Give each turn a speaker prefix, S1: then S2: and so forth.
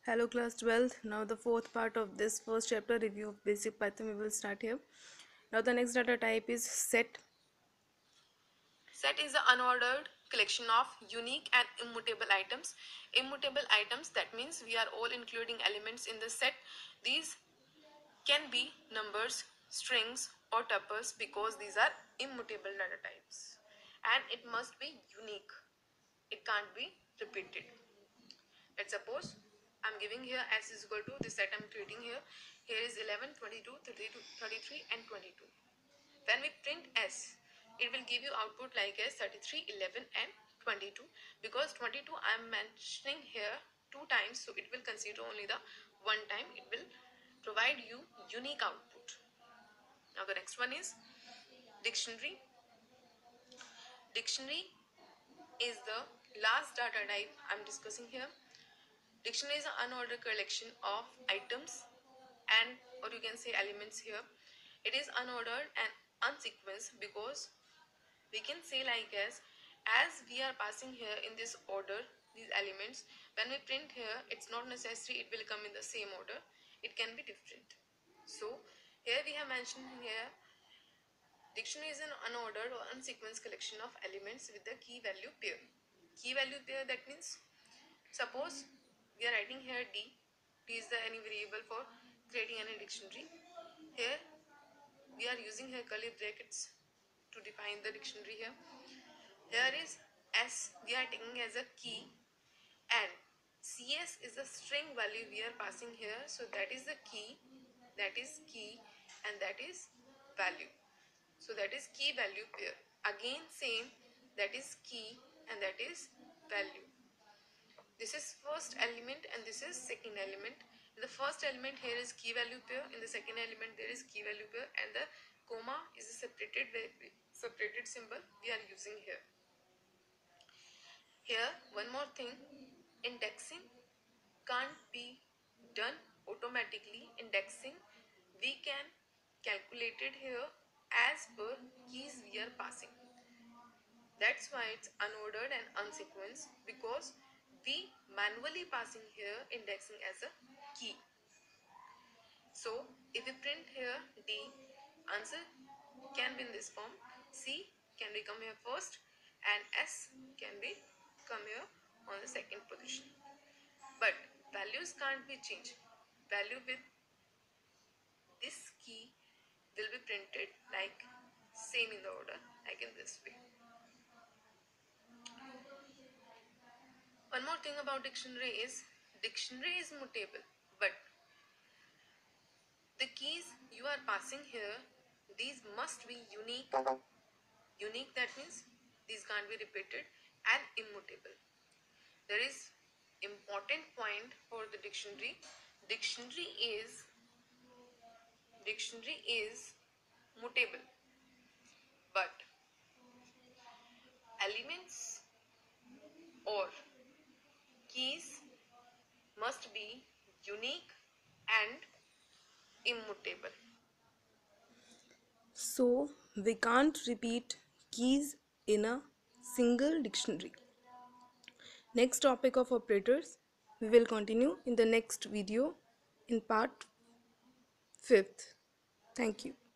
S1: Hello class 12th. Now the fourth part of this first chapter, review of basic Python, we will start here. Now the next data type is set.
S2: Set is the unordered collection of unique and immutable items. Immutable items, that means we are all including elements in the set. These can be numbers, strings or tuples because these are immutable data types. And it must be unique. It can't be repeated. Let's suppose I'm giving here s is equal to this set I'm creating here. Here is 11, 22, 32, 33 and 22. When we print s, it will give you output like as 33, 11 and 22. Because 22 I am mentioning here two times, so it will consider only the one time. It will provide you unique output. Now the next one is dictionary. Dictionary is the last data type I'm discussing here. Dictionary is an unordered collection of items and or you can say elements here. It is unordered and unsequenced because we can say like as we are passing here in this order these elements, when we print here it's not necessary it will come in the same order, it can be different. So here we have mentioned here dictionary is an unordered or unsequenced collection of elements with the key value pair. Key value pair, that means suppose we are writing here d is the any variable for creating any dictionary. Here we are using here curly brackets to define the dictionary here. Here is s we are taking as a key and cs is the string value we are passing here, so that is the key, that is key and that is value. So that is key value pair. Again same, that is key and that is value. This is first element and this is second element. In the first element here is key value pair, in the second element there is key value pair, and the comma is a separated symbol we are using here. Here one more thing, indexing can't be done automatically. Indexing we can calculate it here as per keys we are passing. That's why it's unordered and unsequenced, because we manually passing here indexing as a key. So if we print here D, answer can be in this form, C can be come here first and S can be come here on the second position. But values can't be changed. Value with this key will be printed like same in the order, like in this way. One more thing about dictionary is mutable, but the keys you are passing here, these must be unique. Unique, that means these can't be repeated, and immutable. There is important point for the dictionary. Dictionary is mutable, but elements or keys must be unique and immutable.
S1: So we can't repeat keys in a single dictionary. Next topic of operators we will continue in the next video in part 5th. Thank you.